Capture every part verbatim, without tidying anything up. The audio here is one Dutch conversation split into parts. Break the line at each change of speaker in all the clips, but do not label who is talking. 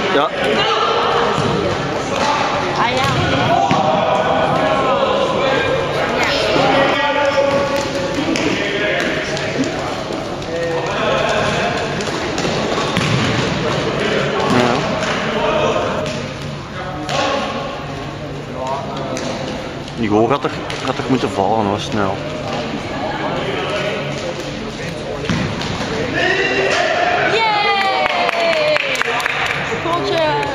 Ja.
Ah ja.
Die goal gaat er, gaat er moeten vallen hoor, snel.
Yay! Goaltje!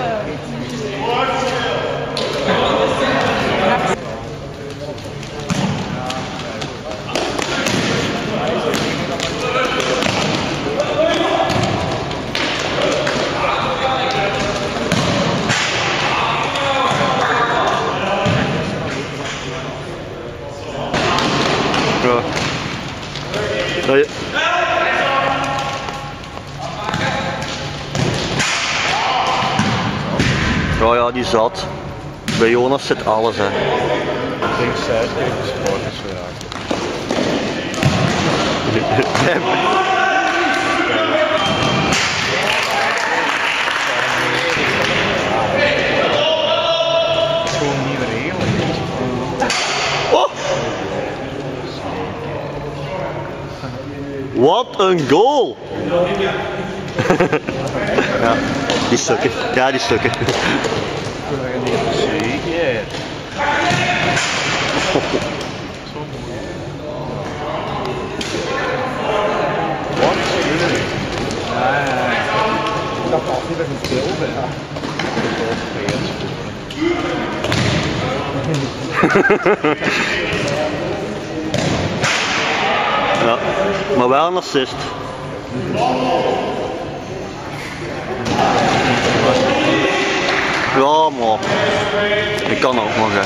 Ja. Ja, ja. Ja, ja, die zat. Bij Jonas zit alles, hè.
Ik denk zes keer supporters geraakt. Het is gewoon niet regelen.
Oh! Wat een goal! Ja, die stukken. Ja, die stukken.
Zeker. Wat? Ja, ik dacht altijd dat het speelde, ja.
Ja, maar wel een assist. Ja, maar ik kan ook nog, hè.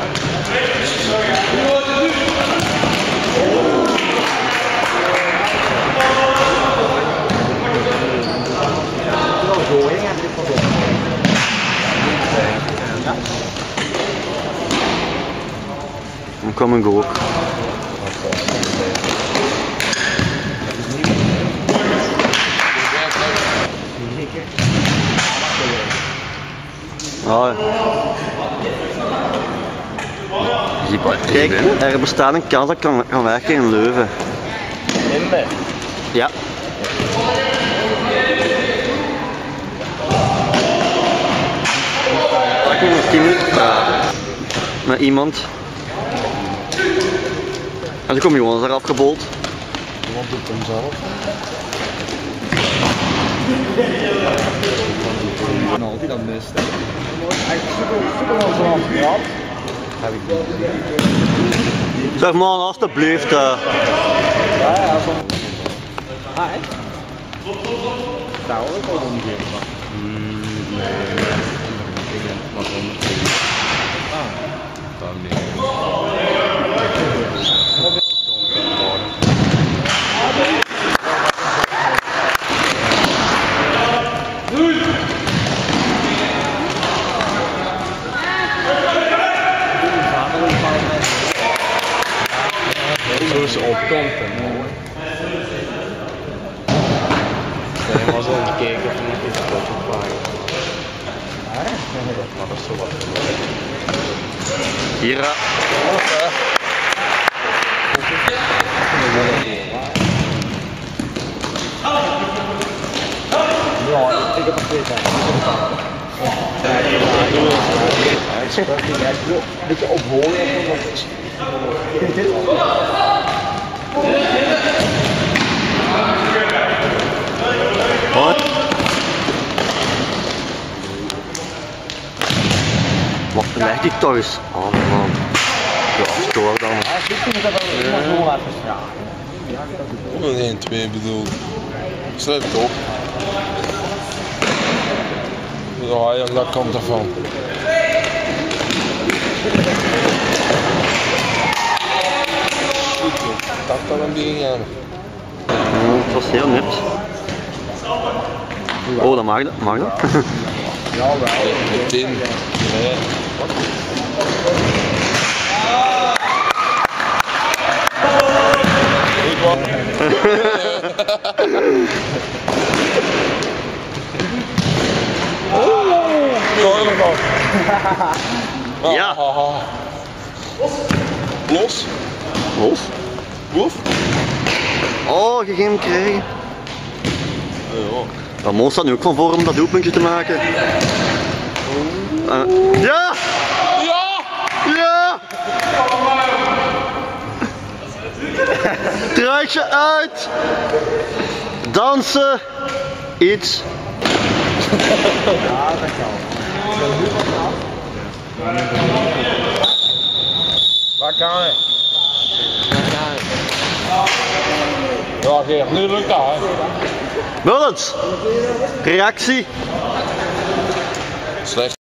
Dan kwam een goal. Ah, kijk, er bestaat een kans dat kan, kan werken in Leuven.
In me?
Ja. Ik moet nog tien minuten praten met iemand. En dan kom Jonas eraf gebold.
Iemand doet hem zelf. En altijd dat mist, hè. Hij super wel zo aan het praat. Heb ik niet.
Zeg man, alstublieft. Uh...
Ja, ja, zo. Ah, hè? Daar hoor ik wel omgeven. Mm, nee, ik denk dat het ah, dan niet. Zo is opkomt en hij was al gekeken toen ik het pot opvragen. Maar dat is zo wat.
Hier.
Ja, ik heb er twee tijd. Een beetje opholen.
Wat? Wat lijkt die toch eens? Oh man. Ja, stoor dan.
Oh, één, twee bedoel. Schrijf het op. Ja, ja, dat komt ervan. Dat kan een ding aan.
Het was heel net. Oh, dat mag dat. Mag dat?
Ja, wel.
Meteen. Nee.
Oh.
nog nog.
Ja.
Los.
Wolf.
Wolf.
Oh, je ging hem krijgen.
Ja.
Ramon staat nu ook van voor om dat doelpuntje te maken. Uh, ja!
Ja!
Ja! Truitje uit! Dansen! Iets!
Ja, dat kan.
Waar kan hij? Ja, Geert, nu lukt dat, hè?
Mullens! Reactie!
Slecht.